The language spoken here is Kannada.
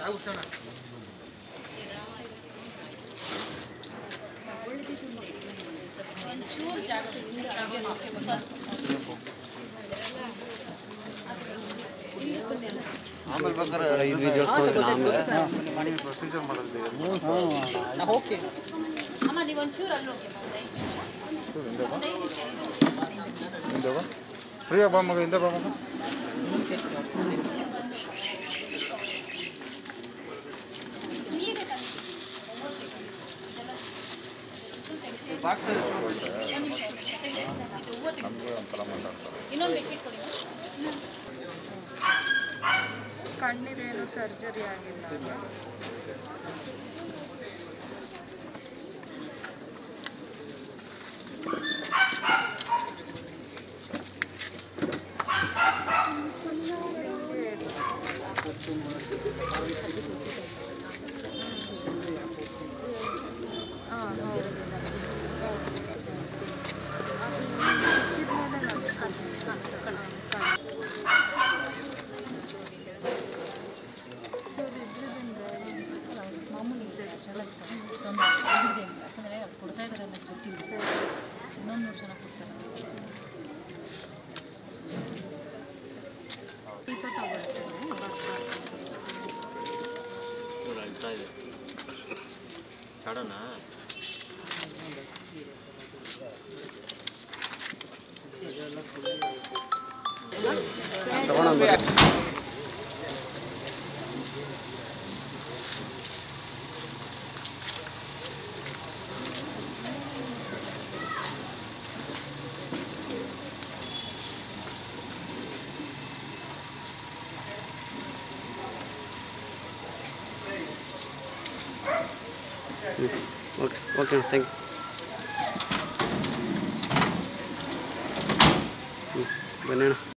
ಒಂಚೂರು ಜಾಗ ಆಮೇಲೆ ಬೇಕಾದ್ರೆ ಪ್ರೊಸೀಜರ್ ಮಾಡೋದು ಅಮ್ಮ ನೀವು ಒಂಚೂರು ಅಲ್ಲಿ ಹೋಗಿ ಫ್ರೀಯಾಗಿ ಬಾ ಮಗ ಹಿಂದೆ ಬಾ ಮಗ ಕಣ್ಣಿದೇನು ಸರ್ಜರಿ ಆಗಿಲ್ಲ ಯಾಕಂದರೆ ಕೊಡ್ತಾ ಇದ್ದಾರೆ ಅನ್ನೋದು ಗೊತ್ತಿಲ್ಲ ಇನ್ನೊಂದು 3 ಜನ ಕೊಡ್ತಾರೆ Okay, thank you. Banana.